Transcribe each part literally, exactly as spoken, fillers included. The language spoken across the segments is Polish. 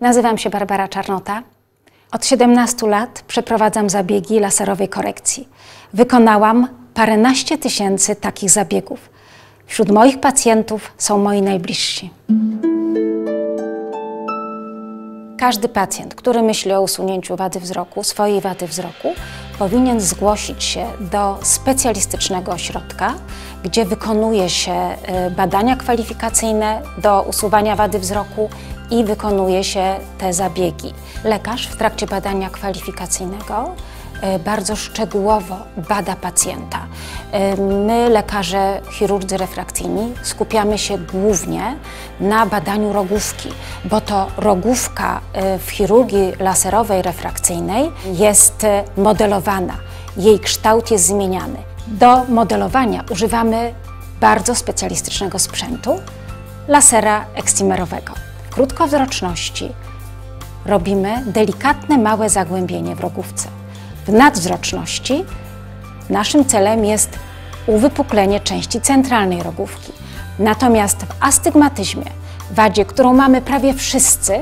Nazywam się Barbara Czarnota. Od siedemnastu lat przeprowadzam zabiegi laserowej korekcji. Wykonałam paręnaście tysięcy takich zabiegów. Wśród moich pacjentów są moi najbliżsi. Każdy pacjent, który myśli o usunięciu wady wzroku, swojej wady wzroku, powinien zgłosić się do specjalistycznego ośrodka, gdzie wykonuje się badania kwalifikacyjne do usuwania wady wzroku i wykonuje się te zabiegi. Lekarz w trakcie badania kwalifikacyjnego bardzo szczegółowo bada pacjenta. My, lekarze chirurdzy refrakcyjni, skupiamy się głównie na badaniu rogówki, bo to rogówka w chirurgii laserowej refrakcyjnej jest modelowana, jej kształt jest zmieniany. Do modelowania używamy bardzo specjalistycznego sprzętu, lasera ekcimerowego. W krótkowzroczności robimy delikatne, małe zagłębienie w rogówce. W nadwzroczności naszym celem jest uwypuklenie części centralnej rogówki. Natomiast w astygmatyzmie, wadzie, którą mamy prawie wszyscy,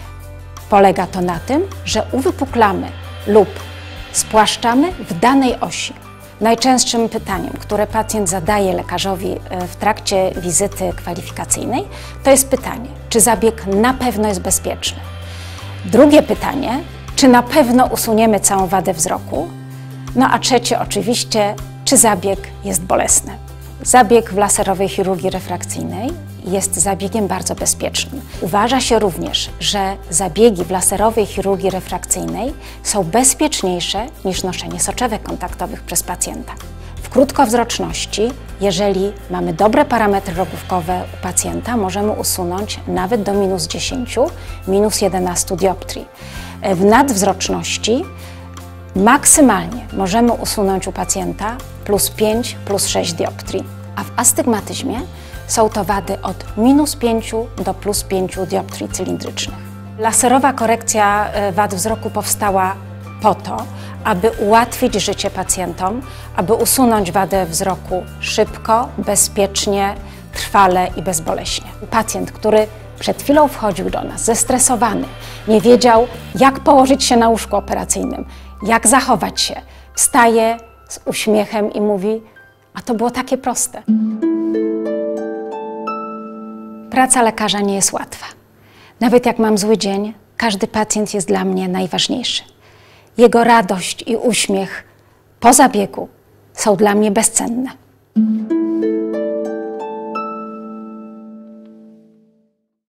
polega to na tym, że uwypuklamy lub spłaszczamy w danej osi. Najczęstszym pytaniem, które pacjent zadaje lekarzowi w trakcie wizyty kwalifikacyjnej, to jest pytanie, czy zabieg na pewno jest bezpieczny. Drugie pytanie, czy na pewno usuniemy całą wadę wzroku? No a trzecie oczywiście, czy zabieg jest bolesny? Zabieg w laserowej chirurgii refrakcyjnej jest zabiegiem bardzo bezpiecznym. Uważa się również, że zabiegi w laserowej chirurgii refrakcyjnej są bezpieczniejsze niż noszenie soczewek kontaktowych przez pacjenta. W krótkowzroczności, jeżeli mamy dobre parametry rogówkowe u pacjenta, możemy usunąć nawet do minus dziesięciu, minus jedenastu dioptrii. W nadwzroczności maksymalnie możemy usunąć u pacjenta plus pięć, plus sześć dioptrii, a w astygmatyzmie są to wady od minus pięciu do plus pięciu dioptrii cylindrycznych. Laserowa korekcja wad wzroku powstała po to, aby ułatwić życie pacjentom, aby usunąć wadę wzroku szybko, bezpiecznie, trwale i bezboleśnie. Pacjent, który przed chwilą wchodził do nas zestresowany, nie wiedział, jak położyć się na łóżku operacyjnym, jak zachować się, wstaje z uśmiechem i mówi: a to było takie proste. Praca lekarza nie jest łatwa. Nawet jak mam zły dzień, każdy pacjent jest dla mnie najważniejszy. Jego radość i uśmiech po zabiegu są dla mnie bezcenne.